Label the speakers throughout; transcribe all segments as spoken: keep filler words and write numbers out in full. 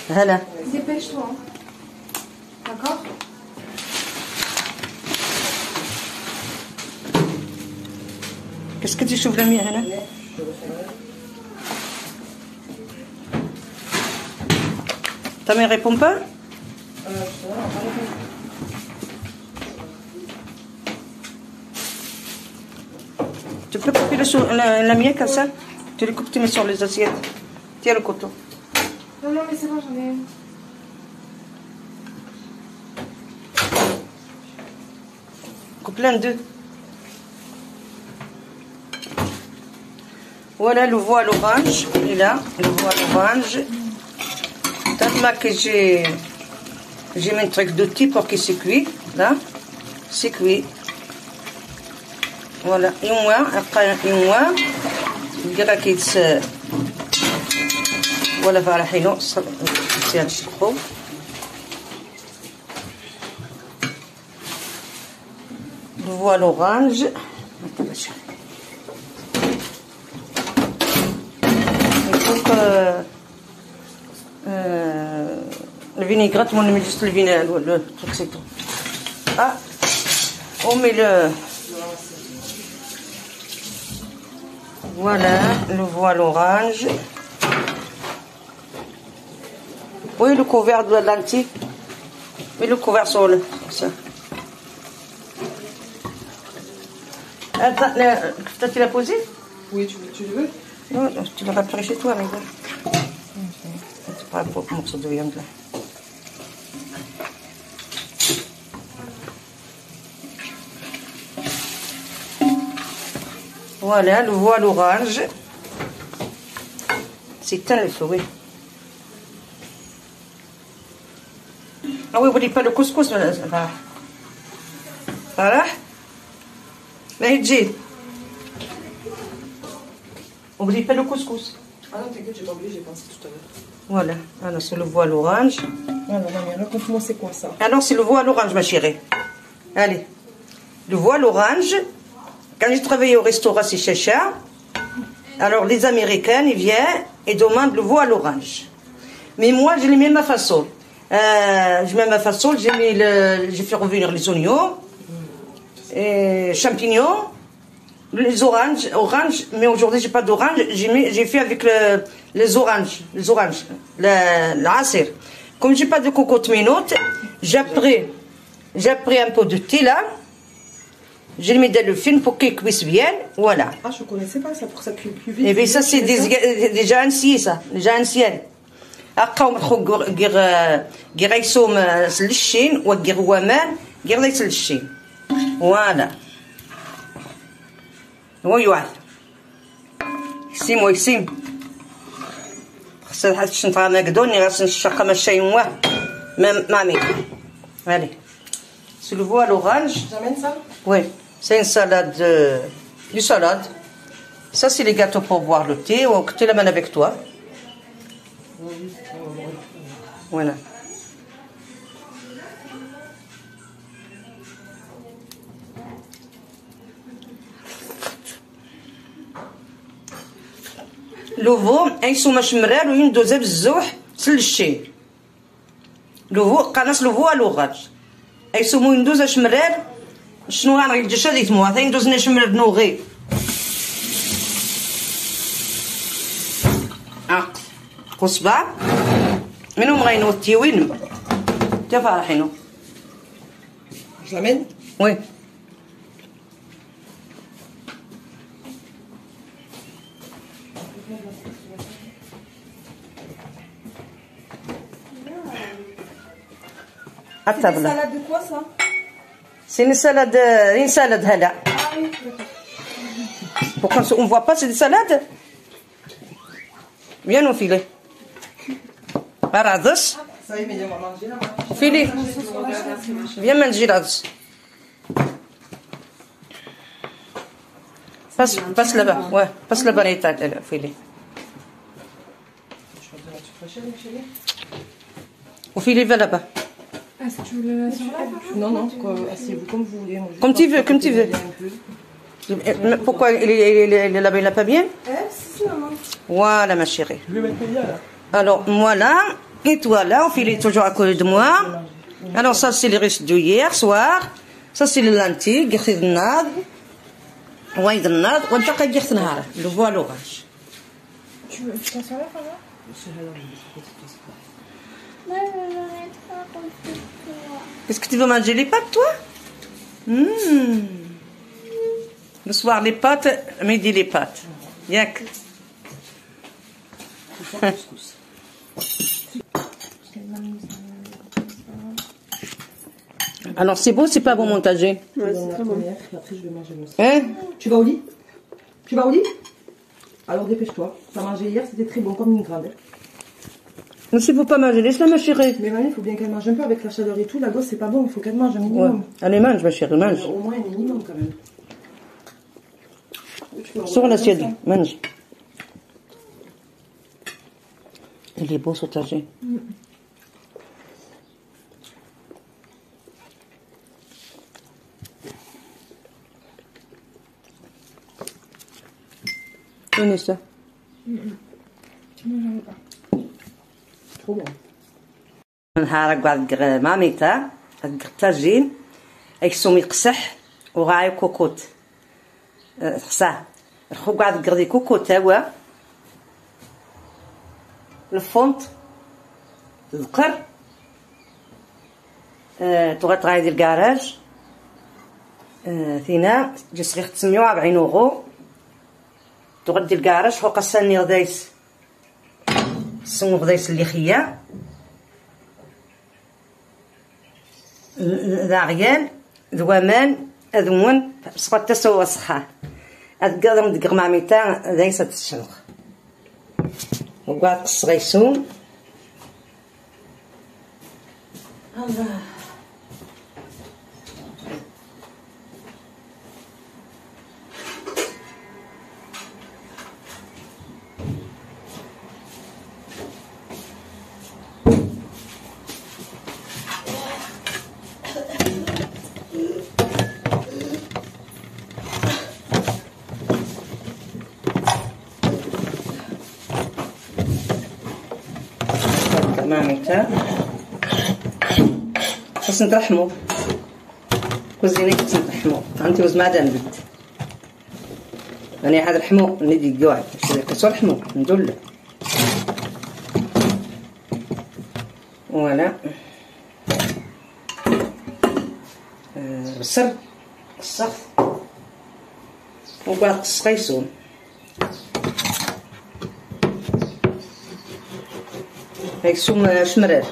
Speaker 1: Voilà.
Speaker 2: Dépêche-toi. D'accord?
Speaker 1: Qu'est-ce que tu souffles le mien, Hana? Ta mère répond pas? Tu peux couper le, la, la mienne comme ça? Tu le coupes, tu mets sur les assiettes. Tiens le couteau.
Speaker 2: Non, non, mais c'est bon, j'en ai une.
Speaker 1: Coupe-le en deux. Voilà le voile orange. Il est là, le voile orange. Tellement que j'ai j'ai mis un truc d'outil pour qu'il se cuit. Là, c'est cuit. Voilà, et moi, après un mois, je dirais qu'il se. Voilà, voilà, c'est un chiffre. Le voile orange. Il faut que euh, le vinaigrette, on met juste le vinaigre, le truc c'est tout. Ah, on met le. Voilà, le voile orange. Oui, le couvert de la lentille. Mais le couvert sur le. Ça. Attends, toi tu l'as posé?
Speaker 3: Oui, tu, tu le veux?
Speaker 1: Non, tu vas rentrer chez toi, mais là. C'est pas un beau morceau de viande là. Voilà, le voile orange. C'est un le feu, oui. Ah oui, n'oubliez pas le couscous. Voilà. Là, il n'oubliez pas le couscous.
Speaker 3: Ah non, t'inquiète, j'ai pas oublié, j'ai pensé tout à l'heure.
Speaker 1: Voilà, alors c'est le voile orange.
Speaker 3: Alors, mamie, raconte-moi c'est quoi ça?
Speaker 1: Alors c'est le voile orange, ma chérie. Allez, le voile orange. Quand j'ai travaillé au restaurant chez Chacha, alors les Américains, ils viennent et demandent le voile orange. Mais moi, je les mets à ma façon. Euh, je mets à ma façon, j'ai mis le, j'ai fait revenir les oignons, et champignons, les oranges, oranges, mais aujourd'hui j'ai pas d'orange, j'ai mis, j'ai fait avec le, les oranges, les oranges, le, l'asir. Comme j'ai pas de cocotte minute, j'ai pris, j'ai pris un peu de thé là. J'ai mis dans le film pour qu'il cuise bien, voilà.
Speaker 3: Ah, je ne connaissais pas ça, pour que ça cuise plus vite.
Speaker 1: Et bien ça, c'est déjà ancien, ça, déjà ancien. Après, on va dire, guérison, c'est le chien, ou guérouaman, guérison, c'est le chien. Voilà. Oui, oui. Ici, moi, ici. Ça, je suis en train de donner, je suis en train de faire un mamie. Allez. C'est le voile orange.
Speaker 3: J'amène ça?
Speaker 1: Oui. C'est une salade, euh, du salade. Ça, c'est les gâteaux pour boire le thé, ou que tu l'amènes avec toi. Voilà. Le veau, ils sont machemrel ou une deuxième zouh, c'est le chien. Le veau, quand le veau à l'orage. Ils sont une deuxième machemrel. شنو غنغير جا شاديت مو ثاني دوزنا شمر بنوغي اه قصبع منهم غينو التيوين تا فرحينو
Speaker 3: j'amène
Speaker 1: وي
Speaker 2: C'est des salades de quoi ça?
Speaker 1: C'est une salade, une salade, là.
Speaker 2: Ah oui.
Speaker 1: Pourquoi on ne voit pas, c'est des salades? Viens nous filer. Aradas.
Speaker 3: Ça y est, mais on va manger là.
Speaker 1: Filer. Viens manger là. Passe, passe là-bas. Ouais, passe là-bas, là, filer. Ou filer, va là-bas.
Speaker 2: Ah, si tu veux le sur là?
Speaker 3: Non, non, asseyez-vous comme vous voulez.
Speaker 1: Comme tu veux, comme tu veux. Pourquoi il est là-bas, il n'a pas bien?
Speaker 2: Eh, si, si, maman.
Speaker 1: Voilà, ma chérie.
Speaker 3: Je vais mettre Mélia là.
Speaker 1: Alors, moi là, Et voilà, on filait toujours à côté de moi. Alors ça, c'est les restes d'hier soir. Ça, c'est les lentilles, guerre de nade. Ouais, de nade. On t'a qu'à guerre de nade. Le voile l'orange.
Speaker 2: Tu veux tu t'en sers là, Fabien?
Speaker 1: Est-ce que tu veux manger les pâtes, toi? Mmh. Le soir, les pâtes, le midi, les pâtes. Yak. Alors, c'est beau, c'est pas bon montager?
Speaker 3: Ouais, c'est très bon. Après, je vais manger mon
Speaker 1: Hein?
Speaker 3: Tu vas au lit? Tu vas au lit? Alors dépêche-toi. Tu as mangé hier, c'était très bon, comme une grande.
Speaker 1: Mais s'il ne faut pas manger, laisse-la, ma chérie.
Speaker 3: Mais mamie, il faut bien qu'elle mange un peu avec la chaleur et tout. La gosse, c'est pas bon, il faut qu'elle mange un minimum.
Speaker 1: Ouais. Allez, mange, ma chérie, mange.
Speaker 3: Au moins un minimum quand même.
Speaker 1: Sur l'assiette, mange. Il est beau, ce tagé. Mm. Tenez ça.
Speaker 2: Mm -mm. Moi, j'en veux pas.
Speaker 3: Trop bon.
Speaker 1: نهار قعد ماميتا الطاجين يكسوم يقسح وغاي كوكوت خصاه الخو قعد قردي كوكوت هو الفونت الذكر تغط غايدي الكراج ثينا جس غير تسمية وأربعين أورو تغدي الكراج فوق السني غدايس السن غدايس اللي خيا ذا عيال ذوامان أذون سقط تسوى وسخة أتقدم دقر ماميتا ذايسة الشنق وقعد قصغيسون الله ماميتا خاص نترحمو وزيني خاص نترحمو انت وز ما دام بنت راني عاد رحمو ندي جوع كسو رحمو ندول ولا بصر الصف وبعد قصقيسون هيك سوم شمرر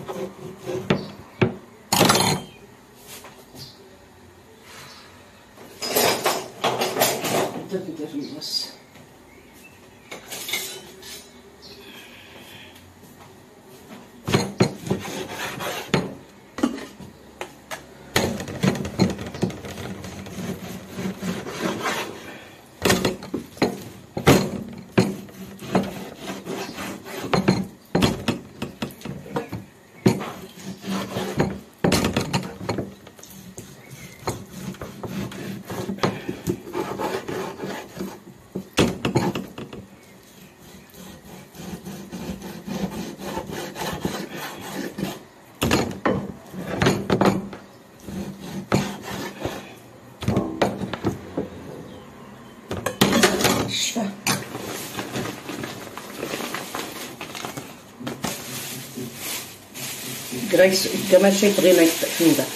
Speaker 1: جريس كمان شيء تغينا يستحمل ده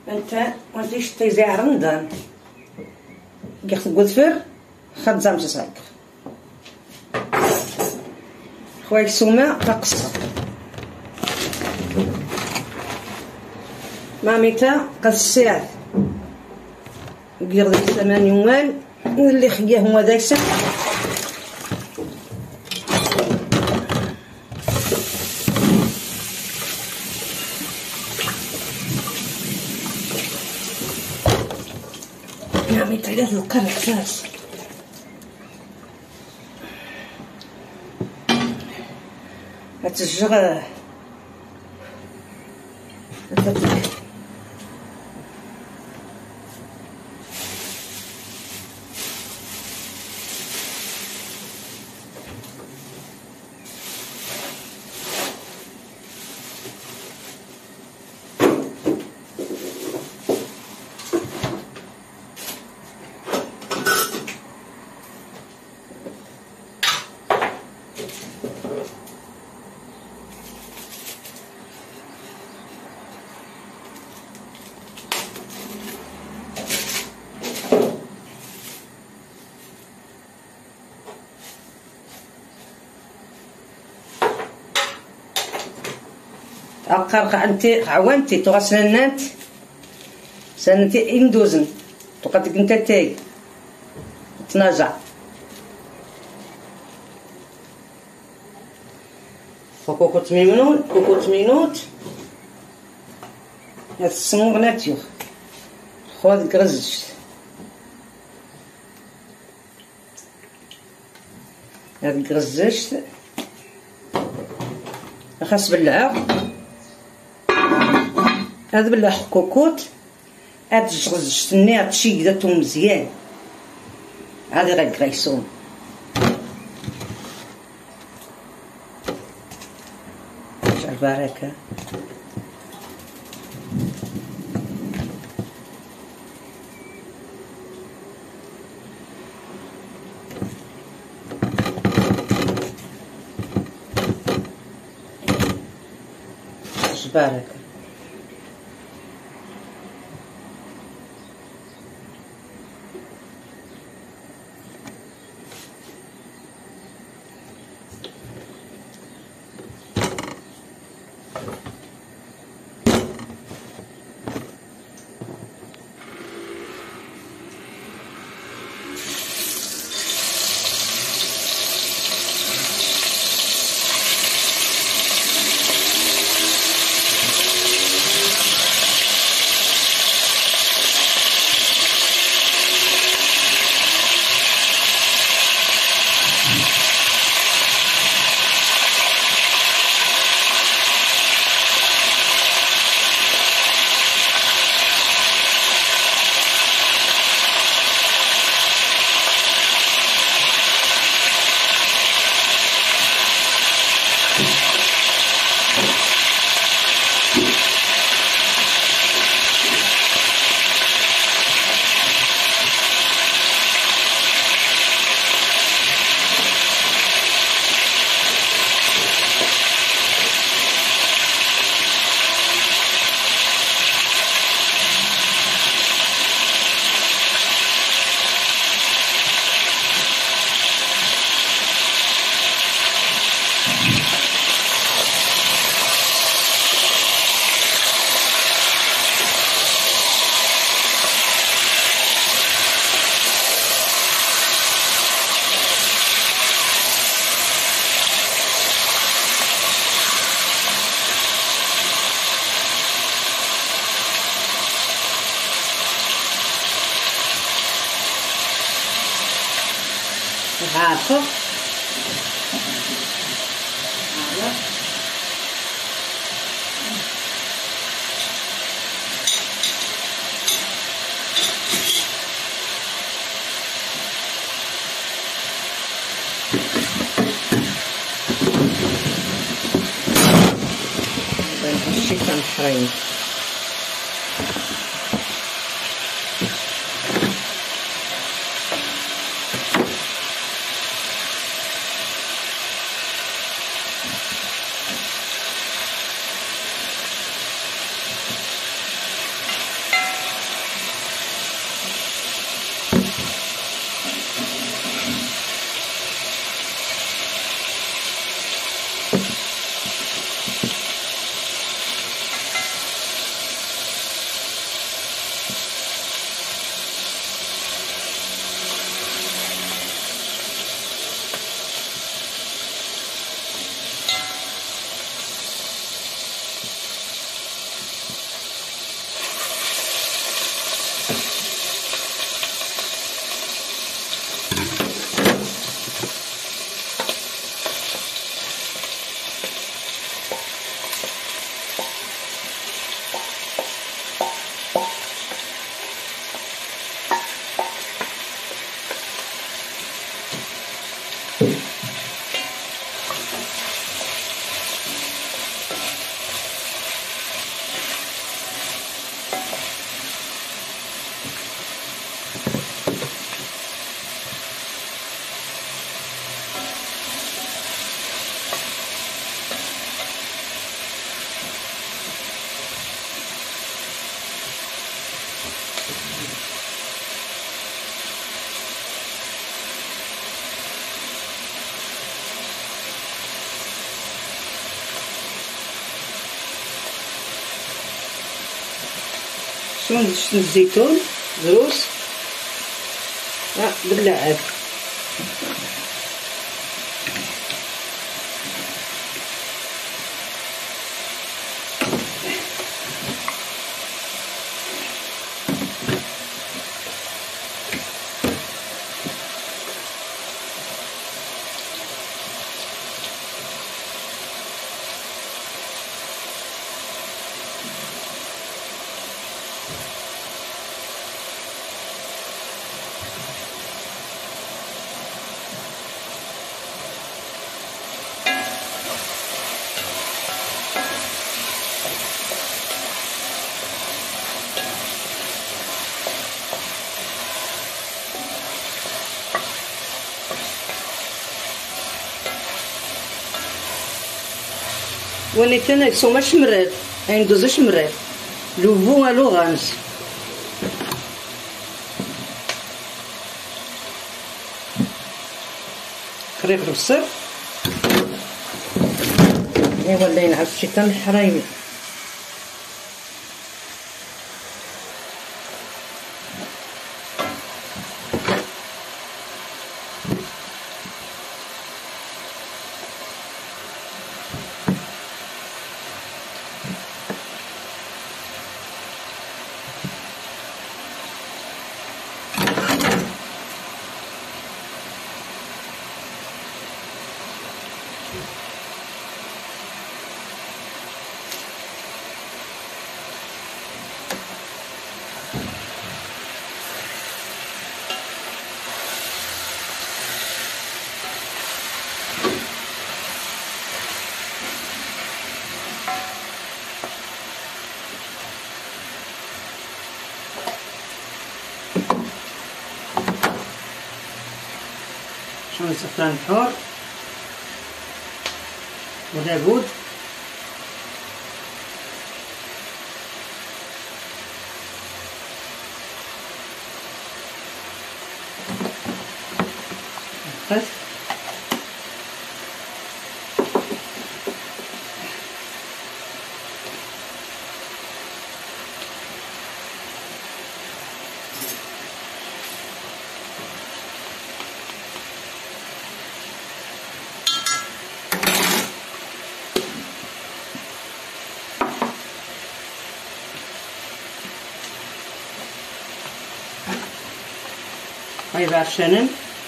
Speaker 1: انت وانت شتي زي رمضان قلت قدفر خدام تسعك خويك سوما تقصر ماميتا قد الساعة قير ثمان يومال واللي خياه هو داك الساعة ماميتا قالت القرع فاس هتشغل هتفتح أقرق أنت عوانتي تغسلنات سنتي إندوزن تقدك أنت تاي تنازع فكوكو تمينوت كوكو تمينوت هتسمو بناتيوخ خواد كرزش هاد كرزش خاص بالعاق هذا بالله كوكوت هاد الجغز شتني هاد الشي داتو مزيان هادي غير كريسون البركة البركة عارفة هادشي كنحريم شون شن الزيتون دروس ها باللعاب. ونيتنا يسوما شمرات عندوز شمرات لوفو لوغانج. خريف البصر ايوا ولا ينعس شي كان الحرايمي. شون الزعفران الحور ولابود بس هاي عشان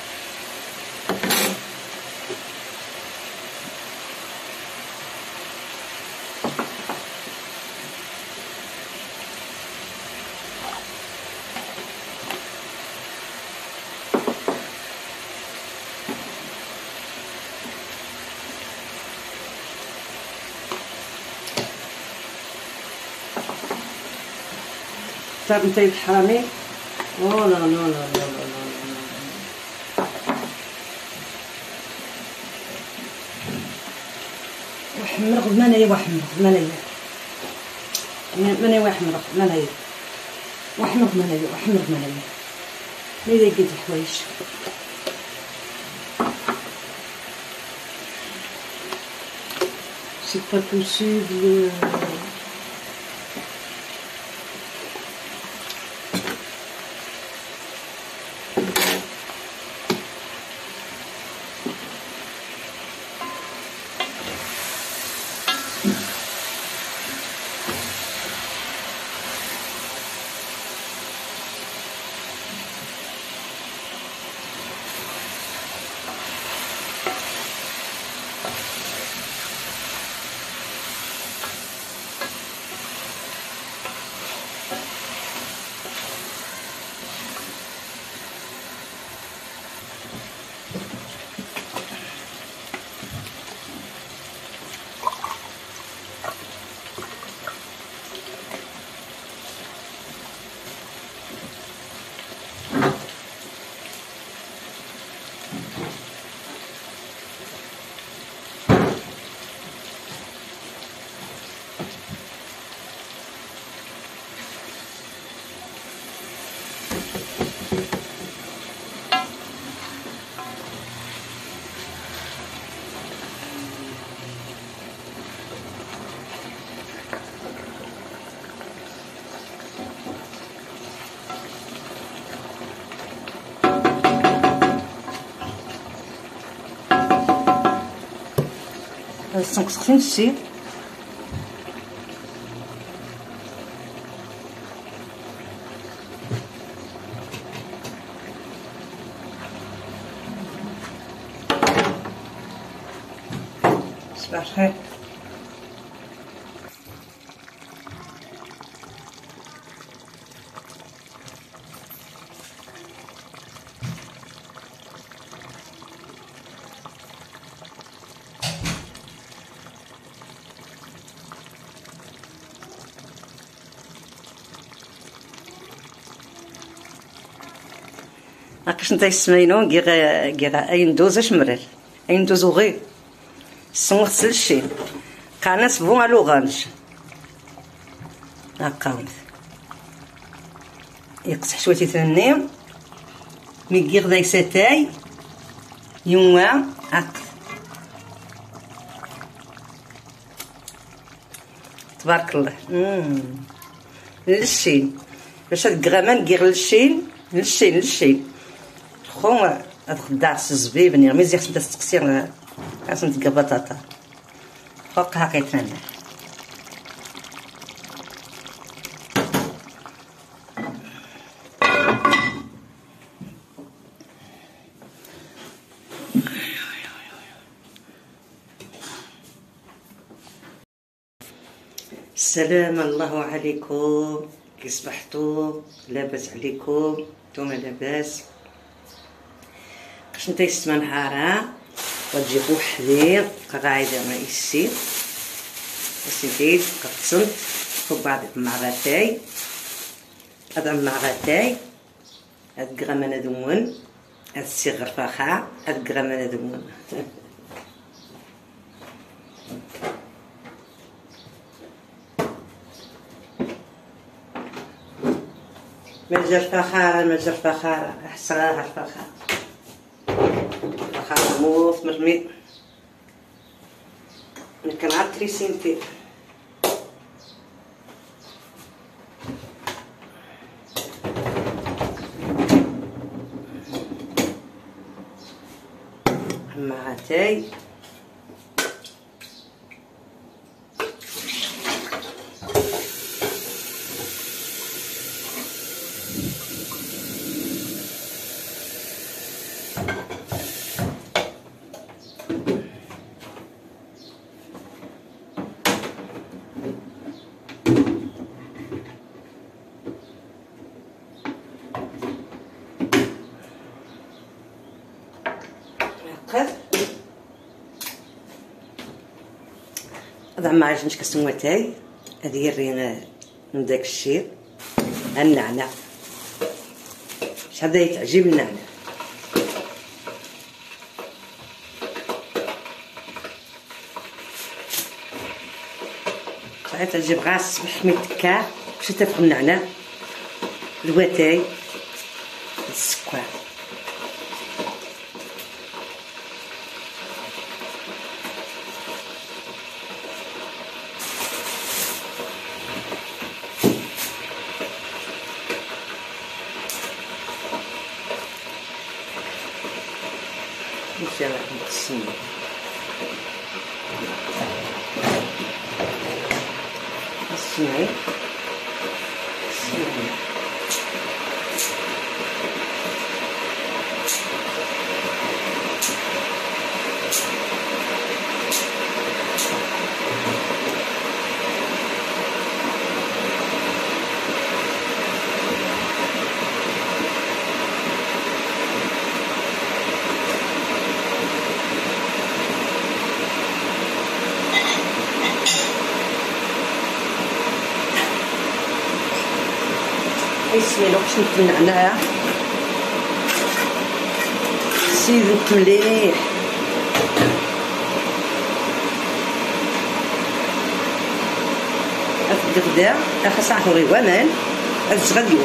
Speaker 1: تعرف نتاي الحرامي. أوه لا لا لا لا لا وحمرق منايا وحمرق منايا منايا وحمرق منايا وحمرق منايا وحمرق منايا ماذا قد الحوايج. سي با بوسيبل. خصني نشتي صباح الخير. ناقش نتا يسمينو كيغا كيغا اين دوز اش مرر اين دوزو غير سموت سلشي قناص بون الوغانج هاكاوند يقصح شويه تنيم مي كيغ داك ساتاي يوما هاك تبارك الله. امم للشين باش هاد الكغامان كيغ للشين للشين للشين خو هاد خداع الزبيب ني مزيان تبدا تقصير خاصنا تلقى بطاطا فوقها كيتنى. السلام الله عليكم، كي صبحتوا؟ لاباس عليكم؟ نتوما لاباس؟ باش نتا يسمى نهارها وتجي بوحدي قاعده مع السي السيد قصنت فوق بعض معغاتاي هذا معغاتاي هاد غرامانه دمون هاد الصغر فخا هاد غرامانه دمون ما جا الفخار ما جا الفخار احسراها الفخار فخار موف مرمي كنعرف تريسينتي معاتاي هذا ما عرفتش كسموتاي هذه هي الرينا من داك الشيء النعناع شحال يتعجب النعناع شحال تعجب غا الصبح ميتكا باش تاكل النعناع الواتاي السكر نمشي نقسم نسمعي نسمعي اسمي لو شنت النعناع سيدك مليح هاد الغدا خاص نعرفو غير وامان هاد الزغاليو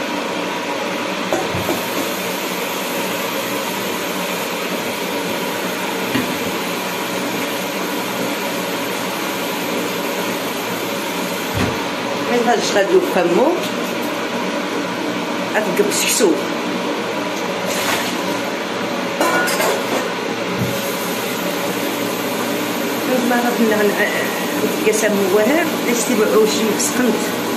Speaker 1: هاد الزغاليو فمو هتقب سحسوب ما غادي نتقاسم واحد يستبعوا شي سخنت.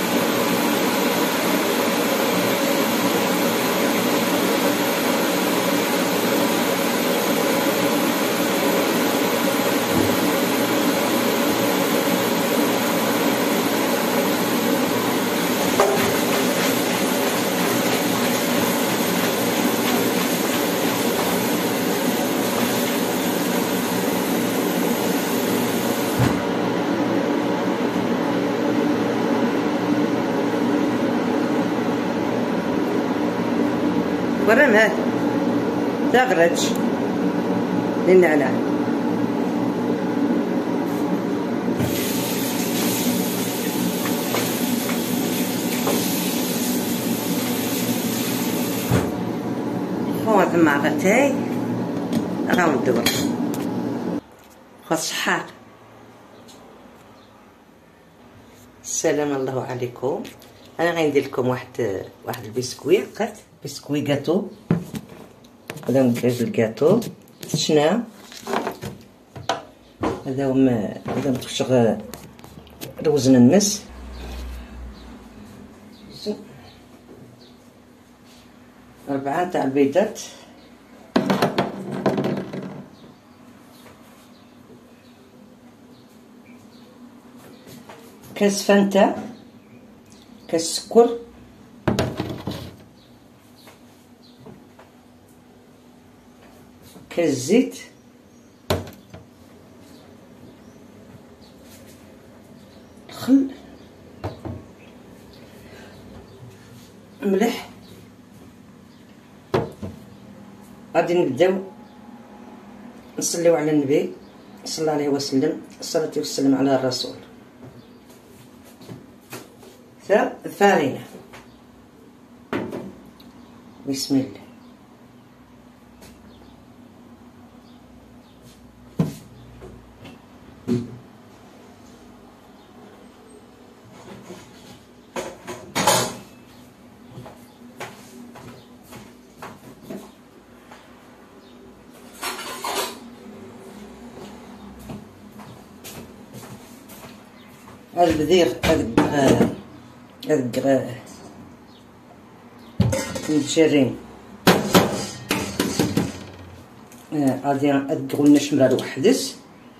Speaker 1: ورم هاد تا غراتش للنعناع. هو مع غتاي غاو ندور خاص شحال. السلام الله عليكم. انا غندير لكم واحد واحد البسكوي قات بسكوي كاطو. هذا مكاج الكاطو شنا هذا هما هذا متخشغ روزن النس أربعة تاع البيضات كاس فانتا كاس سكر كاس زيت خل ملح. غادي نبداو نصليو على النبي صلى الله عليه وسلم، الصلاة والسلام على الرسول. ثا الفارينة بسم الله. هذا البذير هذا هذا متجرين غادي نديرو لنا شمرة وحدس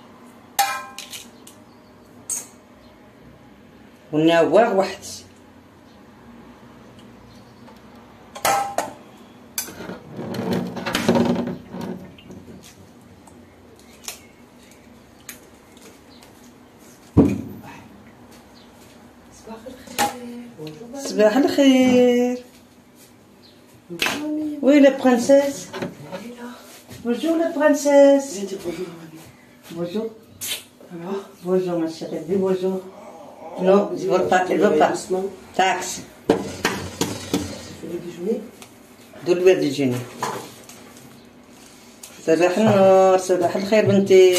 Speaker 1: والنواغ وحدس. صباح الخير. وي لا برانسيس. بونجور لا برانسيس. بونجور. بونجور ما شيري. دي بونجور. نو je veux pas, je veux pas. Taxe. دول الواد الجيني. صباح النور. صباح الخير بنتي.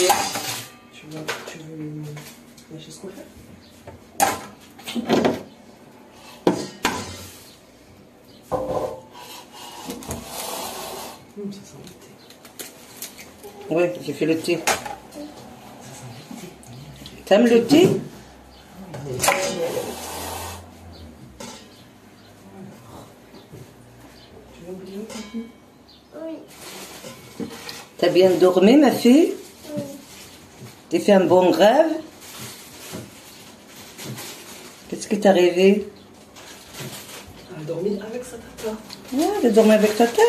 Speaker 1: Oui, j'ai fait le thé. T'aimes le thé?
Speaker 2: Oui.
Speaker 1: T'as bien dormi, ma fille? Oui. T'as fait un bon rêve? Qu'est-ce que t'as rêvé?
Speaker 3: Elle a dormi avec sa tata.
Speaker 1: Ouais, elle a dormi avec tata.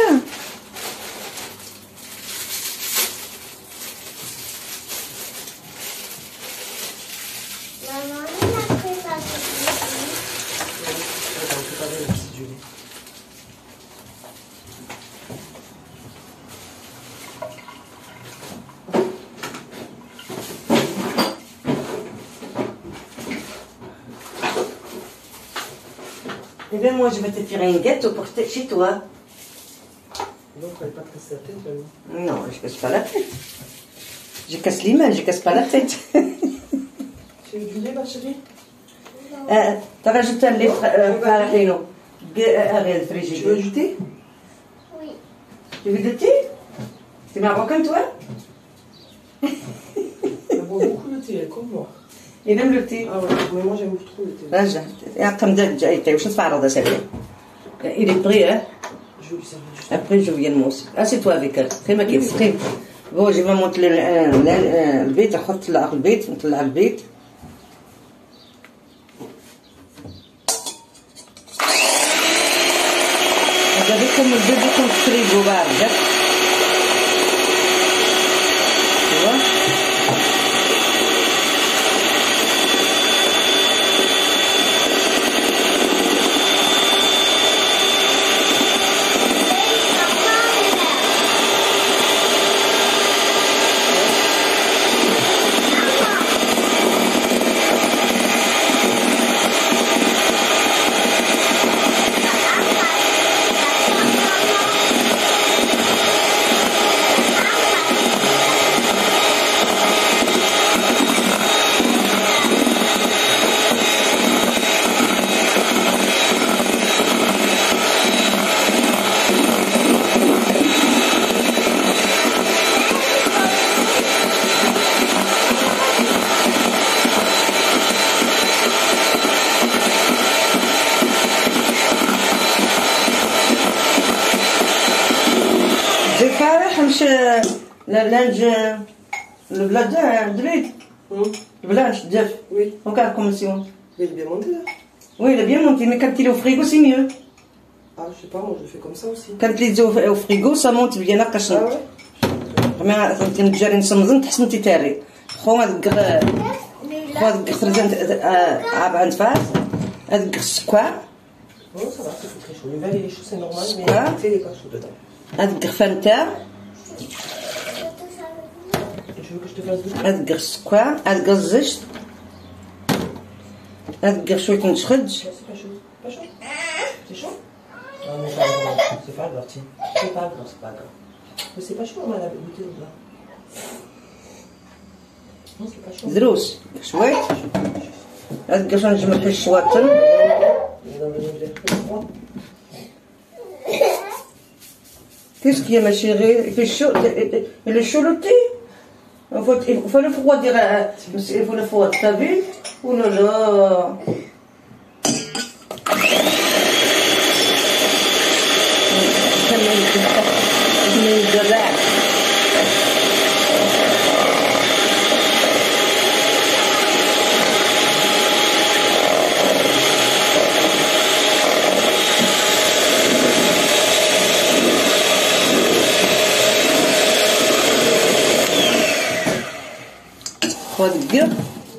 Speaker 1: Eh bien, moi, je vais te faire un gâteau pour chez toi.
Speaker 3: Non, tu n'allais pas te casser la tête, vraiment.
Speaker 1: Non, je casse pas la tête. Je casse les mains, je casse pas la tête.
Speaker 3: Tu veux du lait, ma chérie?
Speaker 1: euh, T'as rajouté un lait farino.
Speaker 3: Tu veux du thé?
Speaker 2: Oui.
Speaker 1: Tu veux du thé? T'es marocain, toi?
Speaker 3: Elle boit beaucoup le thé, comme moi.
Speaker 1: Il aime le thé.
Speaker 3: Ah ouais, mais moi j'aime trop le thé.
Speaker 1: رجع رقم ده جاي واش نتفرض اسافي il est prêt hein
Speaker 3: Je vais lui servir juste.
Speaker 1: après je viens moi aussi assieds-toi avec elle كيما كيف سخين بون جي مونت البيت نحط طلع البيت نطلع البيت هذا بكم البيت بكم فريغو بارد لانج البلاد دريت البلانش داف
Speaker 3: Oui.
Speaker 1: وكان كوميسيون
Speaker 3: Il est bien monté là.
Speaker 1: وي لا بيان مونتي مي كانت لي فريغو سي ميو
Speaker 3: Ah, je sais pas, moi je le fais comme ça aussi.
Speaker 1: كانت لي زو فريغو سا مونت بيان
Speaker 3: Ah
Speaker 1: قشنت
Speaker 3: ouais.
Speaker 1: ما تنجري نصمزن تحسنتي تاري خو هذاك خو هذاك خرجت عاب عند فاس هذاك السكوا
Speaker 3: Non, ça va, c'est très chaud. Le verre il est chaud, c'est normal, mais
Speaker 1: Ah.
Speaker 3: le thé il est pas chaud dedans.
Speaker 1: هذاك فانتا
Speaker 3: Et tu veux que je te fasse deux?
Speaker 1: هذاك السكوا هذاك الزجت هذاك شويه نشخج
Speaker 3: C'est pas chaud. Pas chaud? C'est chaud? Ah non, ça va, c'est pas grave, tiens. C'est pas grave, c'est pas grave. Mais c'est pas chaud, on a goûté là. Non, c'est pas chaud.
Speaker 1: دروس شويه هذاك شنو نجمع الشواطن
Speaker 3: Il est dans le verre très froid.
Speaker 1: Qu'est-ce qu'il y a, ma chérie? Il fait chaud. Il est chaud le thé. Il faut, il faut le refroidir. Il faut le refroidir. T'as vu? Oh là là. ودقر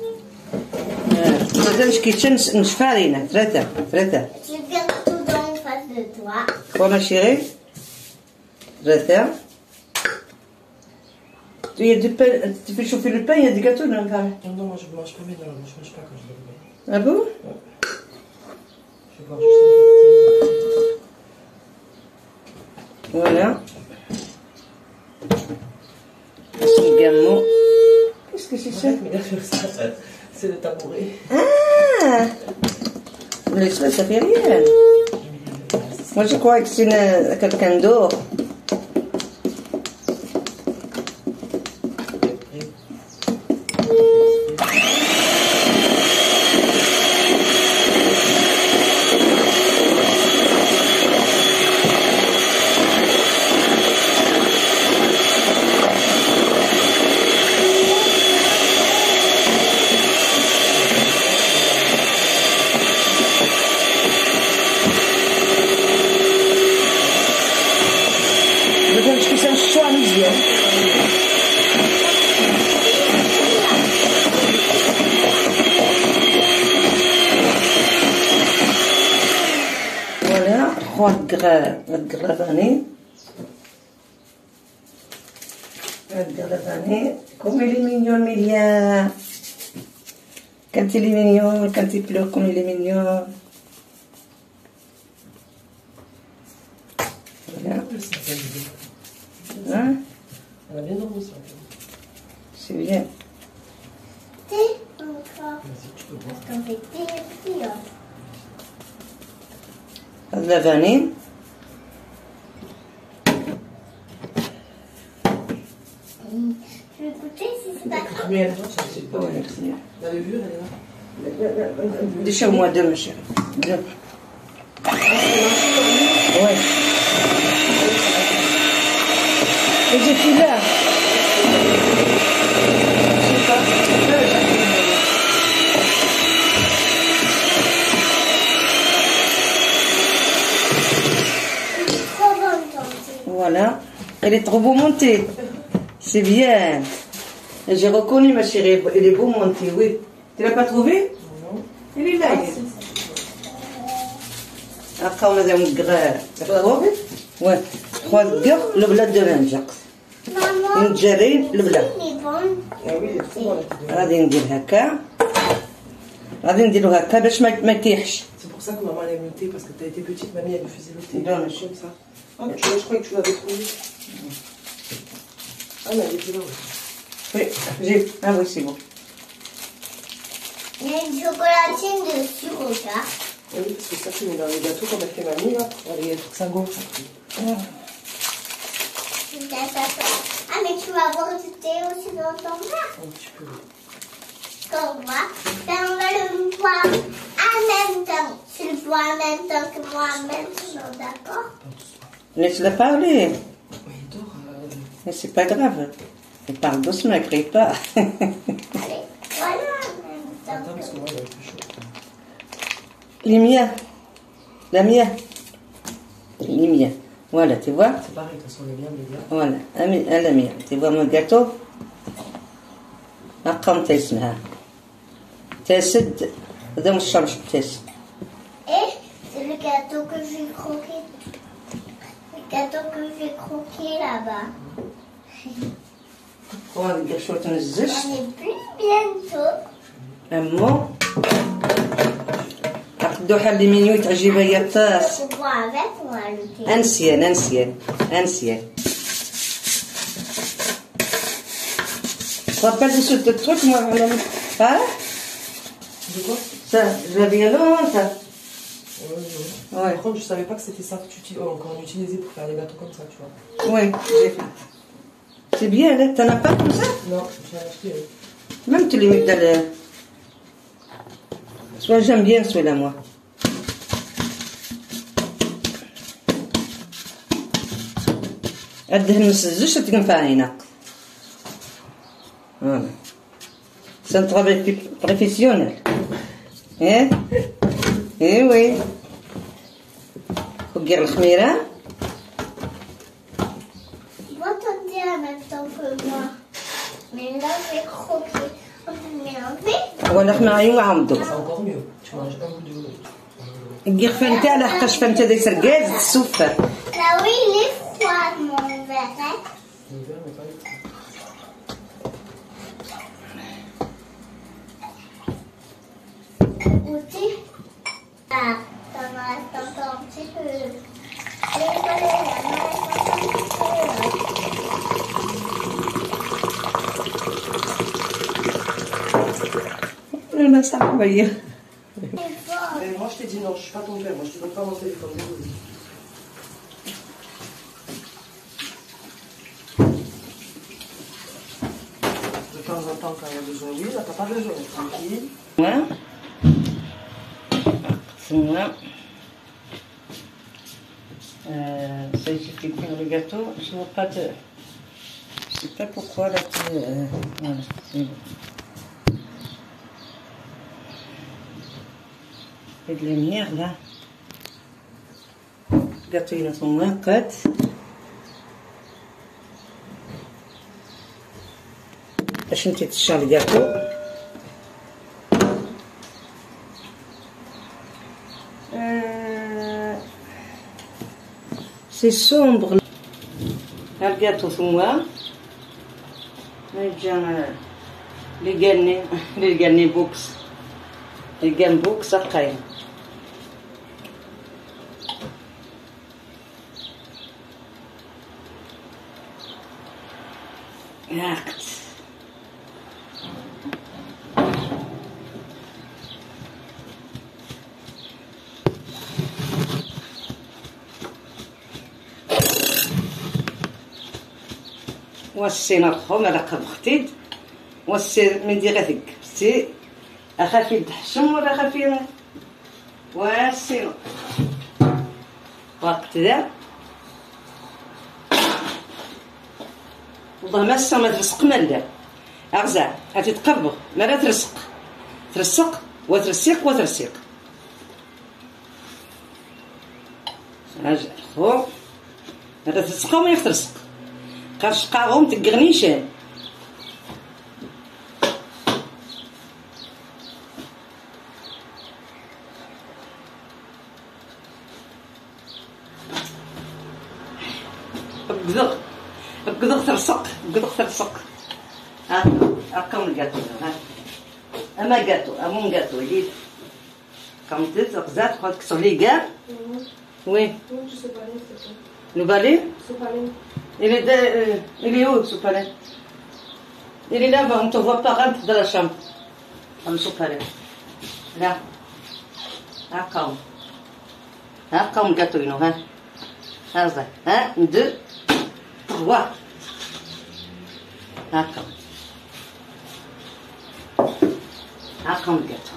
Speaker 1: مازالش كيتشن نشفارينا ثلاثة ثلاثة
Speaker 4: Tu gardes tout dans en face de toi.
Speaker 1: كوا ما شيري ثلاثة Il y a du pain, tu fais chauffer le pain, il y a des gâteaux dans le pain.
Speaker 3: Non, non, moi je mange pas, mais non, moi je mange pas quand je le mets.
Speaker 1: Ah bon?
Speaker 3: Je vais boire juste un peu de thé.
Speaker 1: Voilà. C'est gammo. Qu'est-ce que c'est ça?
Speaker 3: Mais là, ça, c'est le tabouret.
Speaker 1: Ah! Le ça, ça fait rien. Moi, je crois que c'est une- quelqu'un d'autre. Je veux que ça soit misé. Voilà, trois gravani. Gravani. Comme il est mignon, Milia. Quand il est mignon, quand il pleure, comme il est mignon. Voilà. Hein?
Speaker 3: Elle a bien dormi ça.
Speaker 1: C'est bien.
Speaker 4: Thé encore.
Speaker 3: Vas-y, tu peux boire.
Speaker 4: Parce qu'on fait thé et thé.
Speaker 1: De la vanille.
Speaker 4: Tu veux goûter si c'est pas grave?
Speaker 3: Mais elle, c'est pas
Speaker 1: Ouais.
Speaker 3: Vous avez vu, Elena?
Speaker 1: Déchire-moi deux, ma chérie. Deux. Ouais. Et j'ai plus là. Je sais pas.
Speaker 4: Trop bonne tantine.
Speaker 1: Voilà. Elle est trop beau montée. C'est bien. Et j'ai reconnu, ma chérie. Elle est beau montée, oui. Tu l'as pas trouvé?
Speaker 3: Non.
Speaker 1: Elle est là. Elle est. Après, on a des grès. Ouais. Trois gars, le bled de l'Injaq.
Speaker 4: Maman,
Speaker 1: نجري البلا
Speaker 4: il est bon.
Speaker 3: Ah oui, il est trop bon la petite.
Speaker 1: غادي ندير هكا غادي نديرو هكا باش ما ما يطيحش.
Speaker 3: C'est pour ça que maman elle aime le thé, parce que t'as été petite, mamie elle lui faisait le thé.
Speaker 1: Non, mais
Speaker 3: comme ça. Ah, tu vois, je croyais que tu l'avais trouvé. Ah, mais elle était là, ouais.
Speaker 1: Oui, j'ai. Ah oui, c'est bon.
Speaker 4: Il y a une chocolatine dessus, regarde.
Speaker 3: Oui, parce que ça tu mets dans les gâteaux comme elle fait mamie là. Allez, il faut que ça gonfle.
Speaker 4: Ah, mais tu vas boire du thé aussi dans ton verre.
Speaker 3: Un petit peu.
Speaker 4: Comme moi. Ben, on va le boire en même temps. Tu le bois en même temps que moi, maintenant, d'accord?
Speaker 1: Laisse-le parler.
Speaker 3: Oui, il dort. Euh...
Speaker 1: Mais c'est pas grave. Il parle doucement, crie pas.
Speaker 4: Allez, voilà en même temps.
Speaker 3: Attends, parce que moi il est plus chaud.
Speaker 1: Les miens. La mienne. Les miens. Voilà, tu vois?
Speaker 3: C'est pareil, de toute façon on est bien, mais bien.
Speaker 1: Voilà, أمي- أنا مية. Tu vois mon gâteau? أقمت اسمها. تاسد. هذا مش شرش تاسد.
Speaker 4: Et c'est le gâteau que j'ai croqué. Le gâteau que j'ai croqué là-bas.
Speaker 1: وهذا ندير شوية تنزج.
Speaker 4: On est plus bientôt.
Speaker 1: أمو. الدوحة اللي منيو تعجبها هي الطاس.
Speaker 4: Je bois avec moi le thé.
Speaker 1: أنسيان أنسيان أنسيان. Rappelle de ce truc, moi, madame. Hein?
Speaker 3: De quoi?
Speaker 1: Ça, j'avais longtemps.
Speaker 3: Ouais, ouais.
Speaker 1: Ouais.
Speaker 3: Par contre, je savais pas que c'était ça que tu uti- oh, qu'on utilisait pour faire des gâteaux comme ça, tu vois.
Speaker 1: Oui, j'ai fait. C'est bien, là. T'en as pas comme ça?
Speaker 3: Non, j'ai acheté. Oui.
Speaker 1: Même tu les mets dans le. Soit j'aime bien celui-là, moi. الدهن مسزوش تنفع هنا. Voilà. C'est un travail professionnel. Hein? Eh oui. Faut dire le khmira.
Speaker 4: Moi, ton thé en même temps que moi. Mais là, j'ai croqué. On peut mélanger.
Speaker 1: وانا خماعي وعمدو.
Speaker 3: C'est encore mieux. Tu manges un bout de.
Speaker 1: كير فانتا على حقاش فانتا داير سرقاز السوفه.
Speaker 4: Là oui, il est froid, mon verre. Hein?
Speaker 3: Le verre, mais pas le thé.
Speaker 4: Au thé. Ah, ça me reste encore un petit peu. Désolé, ça me reste encore un petit
Speaker 1: انا صعبه هي.
Speaker 4: peu. C'est fort.
Speaker 3: Mais moi, je t'ai dit non, je suis pas ton père. Moi, je te donne pas mon téléphone. Désolé. De temps en temps, quand il y a besoin, oui, là, t'as pas besoin. Tranquille.
Speaker 1: Moi. Moi. Euh, ça j'ai fait cuire le gâteau. Je vois pas de. Je sais pas pourquoi là. Tu... Euh, voilà, c'est bon. Et de la lumière là. Le gâteau il a son moins cut. باش انت تشعل الجاتو. Euh, c'est sombre. Le gâteau c'est moi. Les gagnés, les gagnés books. Les gagnés books ça caille. Acte. والسينا الخوم على قبختيد والسير من دي غثك تي اخافي تحشم ولا اخافي واسينو وقت ذا والله ما ما ترسق مالا اغزع هاتي تقربغ ما لا ترسق ترسق وترسيق وترسيق اجا خو هذا ترسقهم ولا ترسق قرشقاهم تقغنيشان قدغ قدغ ترسق قدغ ترسق ها ارقام الجاتو ها اما جاتو امون جاتو يدير كم تلت زاد خد كسر لي كاع وين le balai il est de, euh, il est où ce palais il est là-bas on te voit pas rentrer dans la chambre comme ce palais là là comme là comme gâteau il nous hein un deux trois là comme là comme gâteau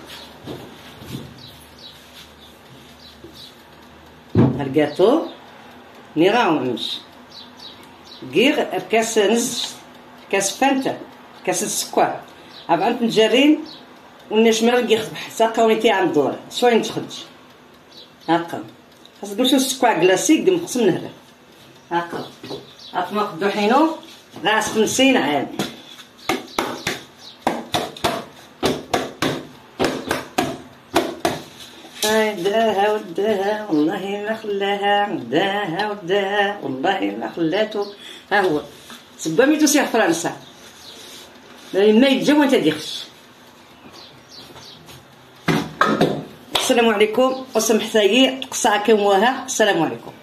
Speaker 1: الجاتو نيراهم نمشي كير كاس نزج كاس فانتا كاس السكر ابا انت نجرين ونشمر كي يخبح ساقا ونيتي عند الدور شويه نتخرج هاكا خاص نمشيو السكر كلاسيك ديما خصنا نهرب هاكا هاك ما قدو حينو راس خمسين عام داها وداها والله ما خلاها داها وداها والله ما خلاته ها هو سبا ميتو سيح فرنسا ما يتجا وانت ديخش. السلام عليكم وسمح ثايي قصاكم وها السلام عليكم.